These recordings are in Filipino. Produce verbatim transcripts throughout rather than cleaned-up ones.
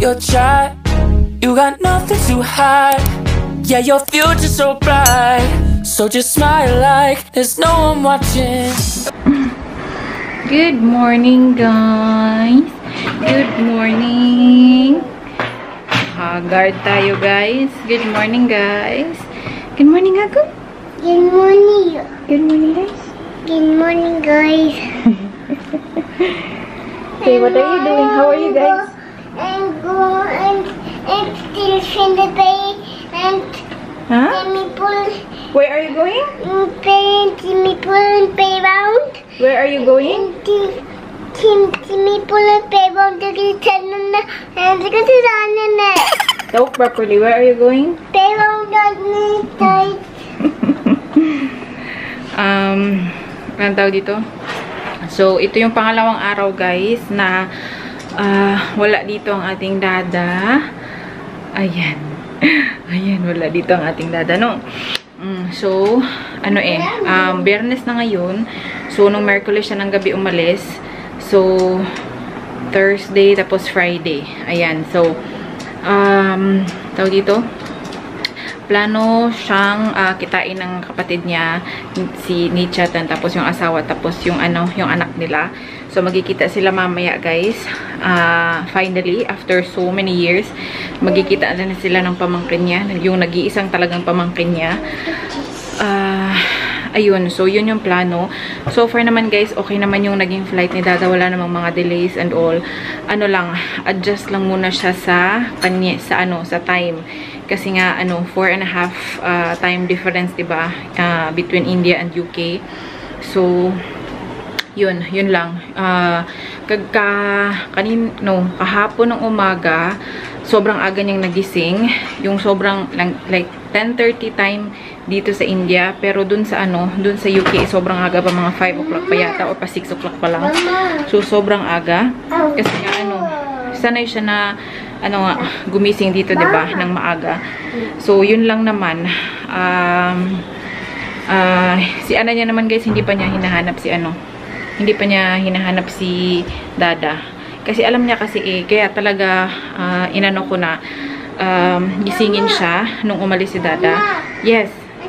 your child. You got nothing to hide. Yeah, your future's so bright. So just smile like there's no one watching. Good morning, guys. Good morning. Haggard tayo, guys. Good morning, guys. Good morning, Ako. Good morning. Good morning, guys. Good morning, guys. Okay, what are you doing? How are you, guys? And go and and still in the bay and Huh? Timmy pull Where are you going? and play and Timmy pull and play round. Where are you going? And Tim Tim Timmy pull and play round to get ten and and to get it on in there. Talk properly. Where are you going? Play round on the side. um, anong tawag dito? So, ito yung pangalawang araw, guys, na uh, wala dito ang ating dada. Ayan. Ayan, wala dito ang ating dada, no? Mm, so, ano eh, um, Biyernes na ngayon. So, nung Merkules siya ng gabi umalis. So, Thursday, tapos Friday. Ayan, so, um, tawag dito? Plano siyang uh, kitain ng kapatid niya, si Nichatan, tapos yung asawa, tapos yung ano, yung anak nila. So magkikita sila mamaya, guys. Uh, finally, after so many years, magkikita na sila ng pamangkin niya, yung nag-iisang talagang pamangkin niya. Uh, ayun, so yun yung plano. So far naman, guys, okay naman yung naging flight ni Dada, wala namang mga delays and all. Ano lang, adjust lang muna siya sa kanya, sa ano, sa time. Kasi nga, ano, four and a half uh, time difference, diba? Uh, between India and U K. So, yun, yun lang. Uh, kagka, kanin, no, kahapon ng umaga, sobrang aga niyang nagising. Yung sobrang, lang, like, ten thirty time dito sa India. Pero dun sa, ano, dun sa U K, sobrang aga pa, mga five o'clock pa yata, or pa six o'clock pa lang. So, sobrang aga. Kasi nga, ano, sanay siya na, ano nga, gumising dito, diba, ng maaga. So, yun lang naman. Um, uh, si Ana niya naman, guys, hindi pa niya hinahanap si ano. Hindi pa niya hinahanap si Dada. Kasi alam niya kasi eh, kaya talaga uh, inano ko na um, gisingin siya nung umalis si Dada. Yes.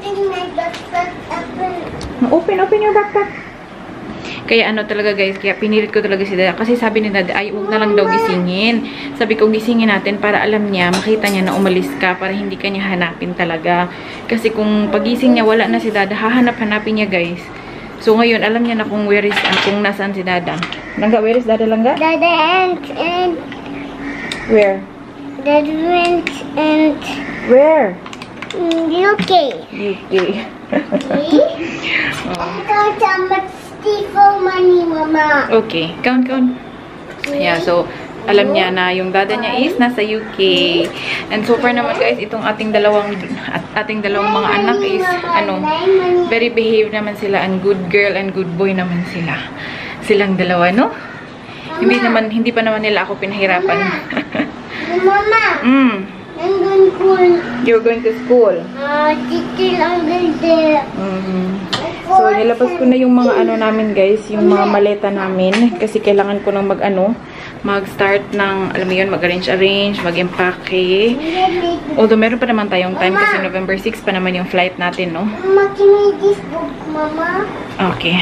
Open, open your backpack. Kaya ano talaga, guys, kaya pinilit ko talaga si Dada. Kasi sabi ni Dada, ay, huwag na lang daw gisingin. Sabi ko, gisingin natin para alam niya, makita niya na umalis ka, para hindi ka niya hanapin talaga. Kasi kung pagising niya, wala na si Dada, hahanap-hanapin niya, guys. So ngayon, alam niya na kung where is, uh, kung nasaan si Dada. Langga, where is Dada, Langga? Dada and and Where? Dada and and Where? U K. U K. Oh. For money, Mama. Okay, count, count. Yeah, so, alam niya na yung Dada niya is nasa U K. And so far naman, guys, itong ating dalawang, at ating dalawang mga anak is, ano, very behaved naman sila, and good girl and good boy naman sila. Silang dalawa, no? Hindi naman, hindi pa naman nila ako pinahirapan. Mama, mm. I'm going to school. You're going to school? Ah, uh, titil ang ganda. Mm-hmm. So, nilabas ko na yung mga ano namin, guys, yung mga maleta namin. Kasi kailangan ko nang mag-ano, mag-start ng, alam mo yun, mag-arrange-arrange, mag-empake. Although, meron pa naman tayong time kasi November six pa naman yung flight natin, no? Mama, can you read this book, Mama? Okay.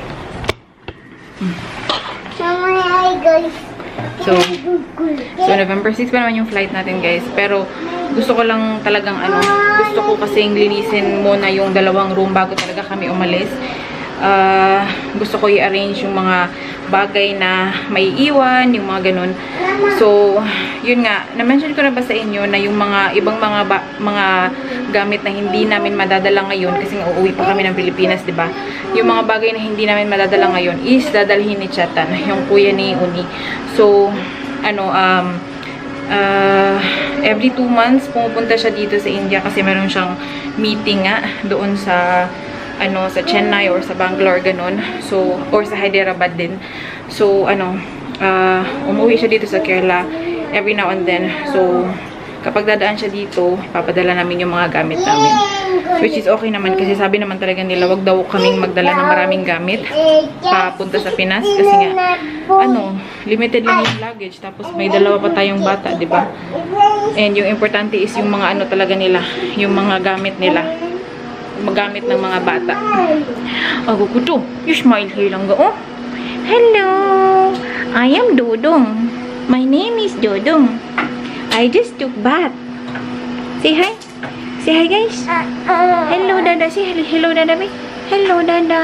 Mama, hi, guys. So, so, November six pa naman yung flight natin, guys. Pero, gusto ko lang talagang, ano, gusto ko kasing linisin muna yung dalawang room bago talaga kami umalis. Uh, gusto ko i-arrange yung mga bagay na may iwan, yung mga ganun. So, yun nga, na-mention ko na ba sa inyo na yung mga ibang mga ba, mga gamit na hindi namin madadala ngayon kasi nga uuwi pa kami ng Pilipinas, diba? Yung mga bagay na hindi namin madadala ngayon is dadalhin ni Chatan, yung kuya ni Uni. So, ano, um, uh, every two months pumupunta siya dito sa India kasi meron siyang meeting nga doon sa ano, sa Chennai or sa Bangalore, ganun. So, or sa Hyderabad din. So, ano, uh, umuwi siya dito sa Kerala every now and then. So, kapag dadaan siya dito, papadala namin yung mga gamit namin. Which is okay naman kasi sabi naman talaga nila, wag daw kaming magdala ng maraming gamit papunta sa Pinas kasi nga, ano, limited lang yung luggage. Tapos may dalawa pa tayong bata, di ba? And yung importante is yung mga ano talaga nila, yung mga gamit nila. Magamit ng mga bata. Ako ko to. You smile here lang ga, oh. Hello! I am Dodong. My name is Dodong. I just took bath. Say hi. Say hi, guys. Hello, Dada. Say hello, Dada, babe. Hello, Dada.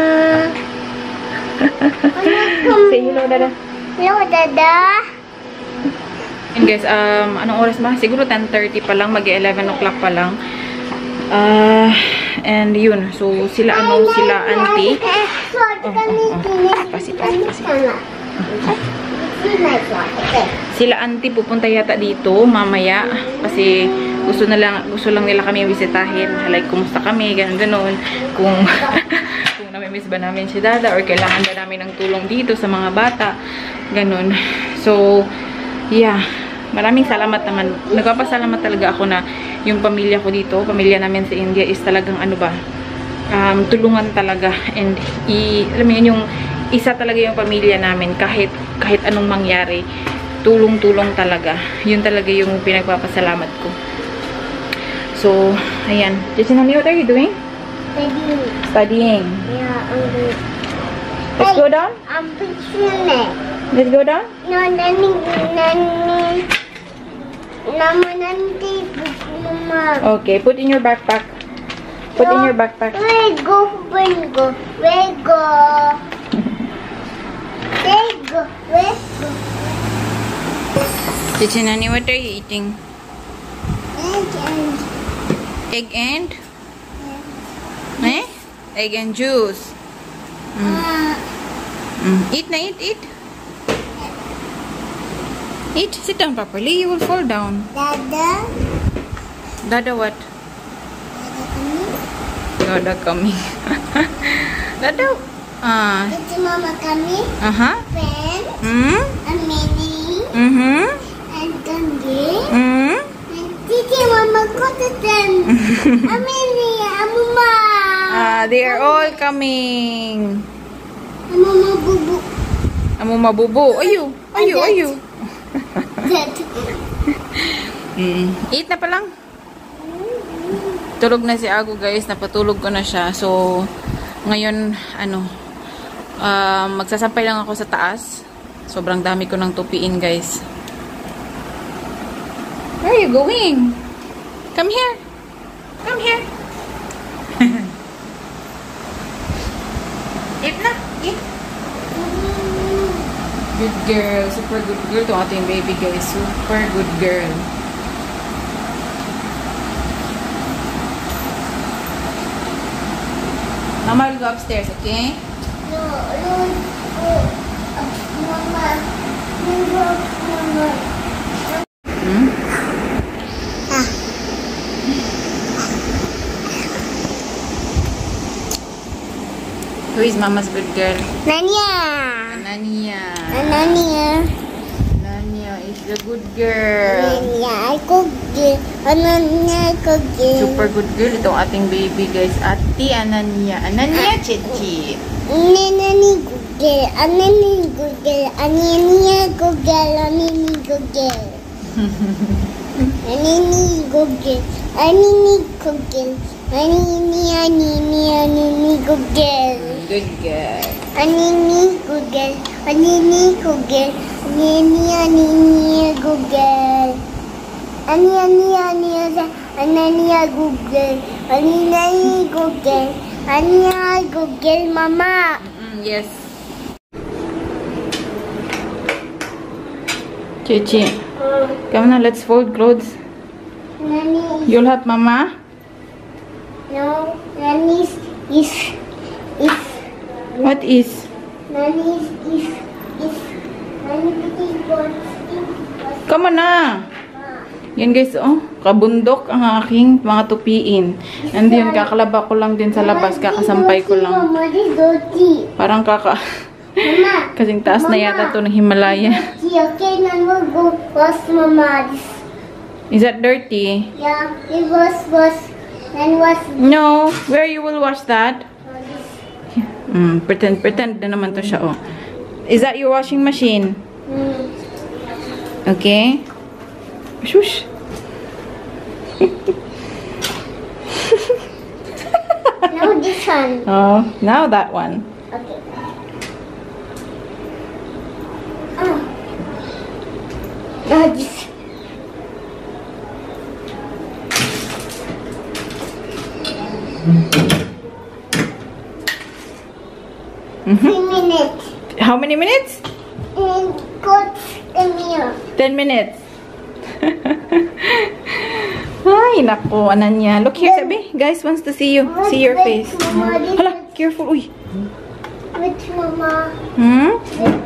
Say hello, Dada. Hello, Dada. And guys, um, anong oras ba? Siguro ten thirty pa lang. Mag-eleven o'clock pa lang. Uh, and yun. So, sila ano, sila auntie. Oh, oh, oh. Pasi, pasi, pasi. Sila auntie pupunta yata dito mamaya kasi gusto na lang gusto lang nila kami bisitahin, like kumusta kami, ganun ganun, kung kung nami-miss ba namin si Dada or kailangan ba namin ng tulong dito sa mga bata, ganun. So yeah, maraming salamat naman, nagpapasalamat talaga ako na yung pamilya ko dito, pamilya namin sa India is talagang ano ba, um, tulungan talaga, and i, alam mo yun, yung isa talaga yung pamilya namin kahit kahit anong mangyari, tulong-tulong talaga. Yun talaga yung pinagpapasalamat ko. So, ayan. Jessina, what are you doing? Studying. Studying. Yeah, I'm doing. Let's go down? I'm fixing it. Let's go down? No, nani, nani. Mama, nani, mama. Okay, put in your backpack. Put in your backpack. Where go, where go, where go. Where go, where go. Jessina, what are you eating? Egg and Egg and? Eh? Egg and juice. Mm. uh, Mm. Eat na, eat, eat. Eat, sit down properly. You will fall down. Dada. Dada what? Dada coming. Dada. Ah. It's Mama coming. Uh-huh. Friend. Hmm? And Minnie. Mm-hmm. And Gandhi. Mm-hmm. And Titi Mama go to them. And Minnie. And Mama. Ah, they are all coming. And Mama Bubu. Amo mabubo. Ayo. Ayo, ayo. Dad. Mm. Eat na pa lang. Tulog na si Ago, guys. Napatulog ko na siya. So, ngayon, ano, uh, magsasampay lang ako sa taas. Sobrang dami ko ng tupiin, guys. Where are you going? Come here. Come here. Eat na. Eat. Good girl. Super good girl. Ito ating baby, guys. Super good girl. Mama will go upstairs, okay? No, no, no. Mama. No, Mama. Hmm? Ah. Who is Mama's good girl? Nanya. Nania. Nanya. Nania is the good girl. Nanya, I cookie. Nanya, I cookie. Super good girl. Ito ang ating baby, guys. Ati Anania. Anania Chichi. Nani cookie. Nani cookie. Nanya cookie. Nani cookie. Nani cookie. Nani cookie. Nani Nani Nani cookie. Good girl. Anini Google, Anini Google, Anini Anini Google, Ani Ani Ani Anani Google, Anini Google, Ani Google, Mama. Mm-mm, yes. Chichi, come now, let's fold clothes. Nani, You'll help Mama? no, Nani is is is. What is? Nani is is is. Nani is Come on na. Yan, guys, oh. Kabundok ang aking mga tupiin. And yun, kakalaba ko lang din sa labas. Kakasampay ko lang. Mama, this dirty. Parang kaka... Mama. Kasing taas na yata to ng Himalaya. Okay, now we'll go wash Mama. This. Is that dirty? Yeah, it was was and was. No. Where you will wash that? Mm, pretend, pretend na naman to siya, oh. Is that your washing machine? Mm. Okay. Shush. Now this one. Oh, now that one. Okay. Oh. Now this. Mm-hmm. Three minutes. How many minutes? And got the mirror. Ten minutes. Ay, naku, Ananya. Look here, sabi. Guys wants to see you. See your Wait, face. Mama, this Hala, is- careful. Uy. Wait, Mama. Hmm? Wait.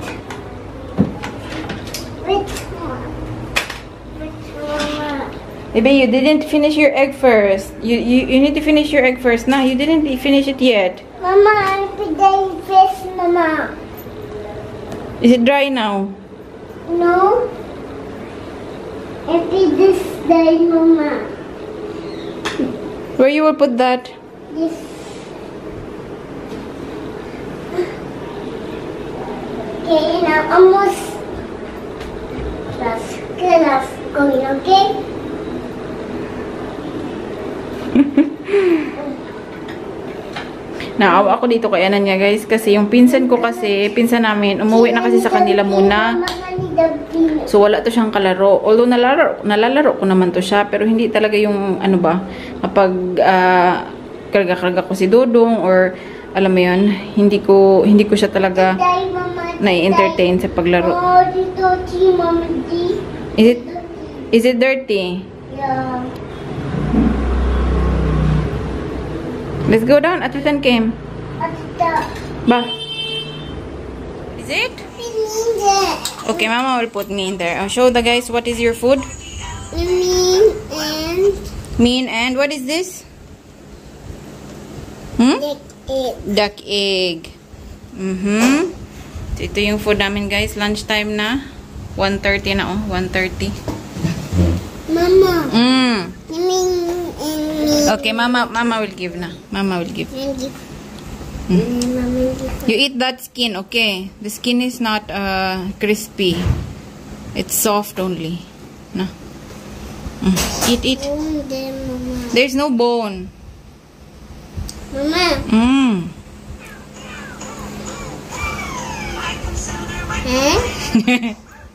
Wait, Mama. Wait, Mama. Maybe you didn't finish your egg first. You, you you need to finish your egg first. Nah, you didn't finish it yet. Mama, I'm today face, Mama. Is it dry now? No. If it this day, Mama. Where you will put that? This. Okay, now almost. That's good. That's going okay. Naawa ako dito kay Ananya, guys. Kasi yung pinsan ko kasi, pinsan namin, umuwi na kasi sa kanila muna. So, wala to siyang kalaro. Although, nalalaro, nalalaro ko naman to siya. Pero, hindi talaga yung, ano ba, kapag uh, karga-karga ko si Dodong or, alam mo yun, hindi ko, hindi ko siya talaga na-entertain sa paglaro. Is it, is it dirty? Yeah. Let's go down. Atutan came. Ba? Is it? Okay, Mama will put me in there. I'll show the guys what is your food. Mean and Mean and what is this? Hmm? egg. egg. Duck egg. Mm-hmm. So, ito yung food namin, guys. Lunchtime na. one thirty na, oh. one thirty. Mama. Mm. Mean and me. Okay, Mama, Mama will give na. Mama will give. And give. And Mama give. You eat that skin, okay? The skin is not uh, crispy. It's soft only. Na. Mm. Eat, eat. Bone there, Mama. There's no bone. Mama. Mm. Eh?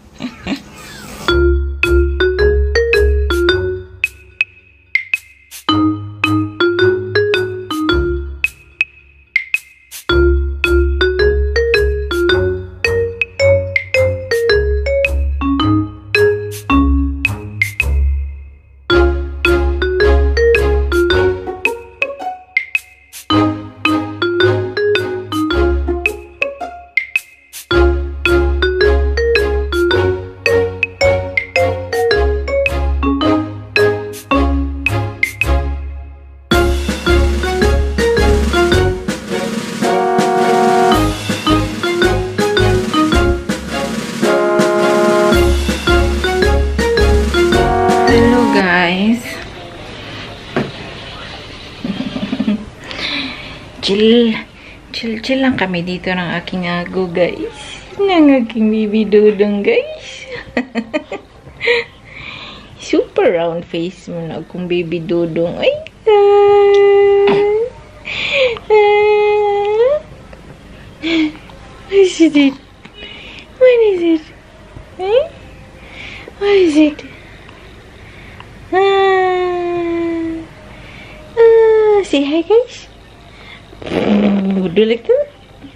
Chill. Chill, chill lang kami dito ng aking ago, guys. Ng aking baby Dodong, guys. Super round face mo na akong baby Dodong. Ay, guys. What is it? What is it? Eh? What is it? Ah. Ah. Say hi, guys. Do you like that?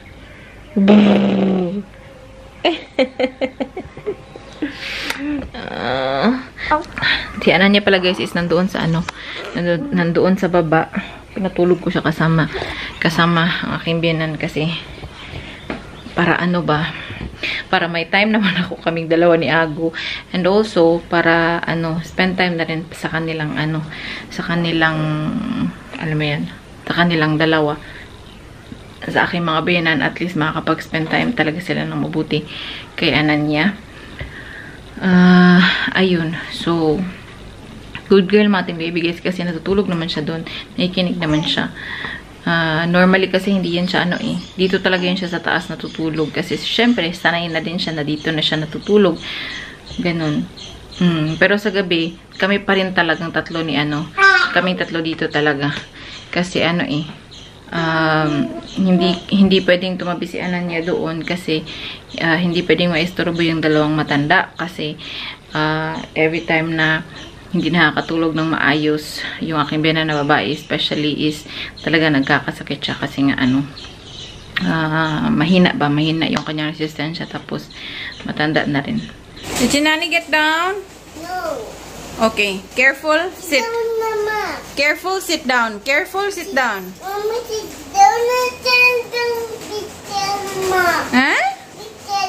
uh, si Ananya pala, guys, is nandoon sa ano, nandoon, nandoon sa baba. Pinatulog ko siya kasama kasama ang aking biyanan kasi para ano ba, para may time naman ako kaming dalawa ni Ago, and also para ano, spend time na rin sa kanilang ano, sa kanilang, alam mo yan, sa kanilang dalawa, sa aking mga biyanan. At least makakapag-spend time talaga sila ng mabuti kay Ananya. Uh, ayun. So, Good girl mga ating baby guys kasi natutulog naman siya doon. Nakikinig naman siya. Uh, normally kasi hindi yan siya ano eh. Dito talaga yan siya sa taas natutulog. Kasi syempre, sanay na din siya na dito na siya natutulog. Ganun. Mm, pero sa gabi, kami pa rin talagang tatlo ni ano. Kaming tatlo dito talaga. Kasi ano eh. Um, hindi hindi pwedeng tumabi si Ananya doon kasi uh, hindi pwedeng maistorbo yung dalawang matanda. Kasi uh, every time na hindi nakakatulog ng maayos yung aking biyanan na babae, especially is talaga nagkakasakit siya kasi nga ano uh, mahina ba, mahina yung kanyang resistensya tapos matanda na rin. Did you nanny get down? No. Okay, careful, sit. No, Mama. Careful, sit down. Careful, sit down. Mama, sit down. Sit down. Sit down, Mama. Huh? Sit down.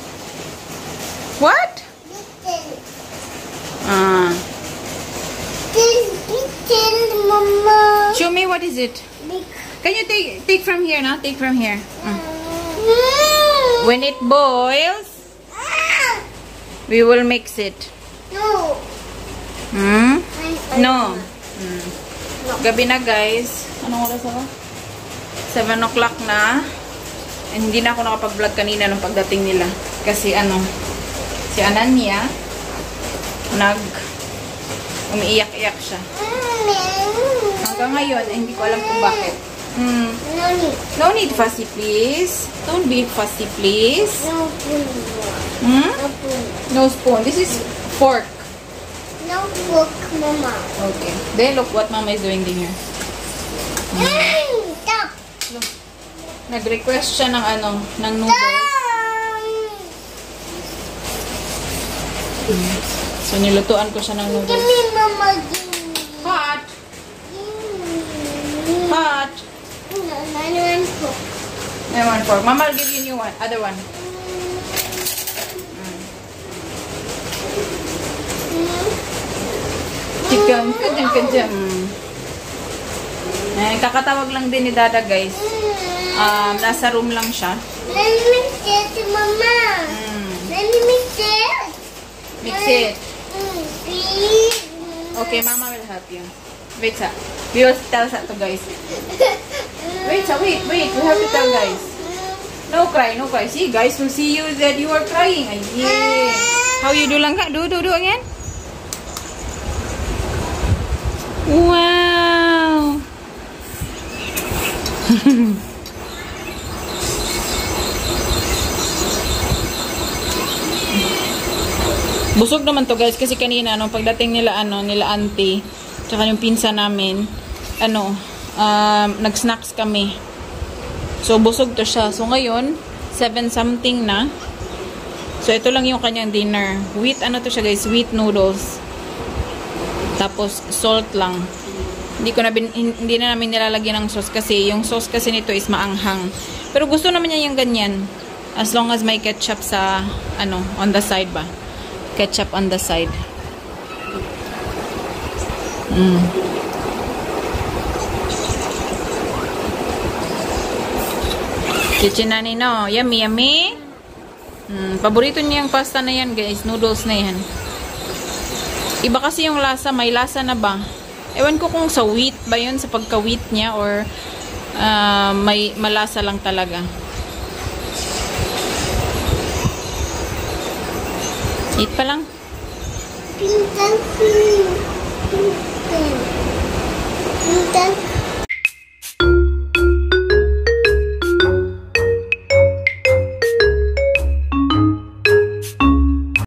What? Sit down. Ah. Sit down, Mama. Show me what is it. Can you take take from here now? Take from here. Mm. When it boils, we will mix it. No. Hmm? I- I- No. Hmm. Gabi na guys. Anong oras ako? seven o'clock na. And hindi na ako nakapag-vlog kanina nung pagdating nila. Kasi ano, si Ananya, nag, umiiyak-iyak siya. Hanggang ngayon, eh, hindi ko alam kung bakit. Hmm. No need. No need fussy, please. Don't be fussy, please. No spoon. Hmm? No spoon. No spoon. This is fork. No fork, Mama. Okay. Then look what Mama is doing din here. Mm, Stop. Nag-request siya ng ano, ng noodles. So nilutuan ko siya ng Give noodles. me, Mama. Give me. Hot. Give me. Hot. No, I want fork. I want fork. Mama will give you new one. Other one. Chicken. Kajam, kajam. Eh, kakatawag lang din ni Dada guys. Um, nasa room lang siya. Let me mix it, Mama. Mm. Let me mix it. Mix it. Mm, please. Okay, Mama will help you. Wait sa. We will tell sa to guys. Wait sa, wait, wait. We have to tell guys. No cry, no cry. See, guys will see you that you are crying. Ay, yeah. How you do lang ka? Do, do, do again. Wow. Busog naman to guys kasi kanina nung pagdating nila ano nila auntie tsaka yung pinsa namin ano um, nag-snacks kami. So busog to siya. So ngayon seven something na. So ito lang yung kanyang dinner. Wheat ano to siya guys, wheat noodles. Tapos salt lang. Hindi ko na bin, hindi na namin nilalagyan ng sauce kasi yung sauce kasi nito is maanghang. Pero gusto naman niya yung ganyan. As long as may ketchup sa ano on the side ba. Ketchup on the side. Mm. Chicken nani no. Yummy, yummy. Mm, paborito niya yung pasta na yan guys. Noodles na yan. Iba kasi yung lasa. May lasa na ba? Ewan ko kung sa wheat ba yun. Sa pagka-wheat niya or uh, may malasa lang talaga. Eat pa lang. Pintan, pintan, pintan.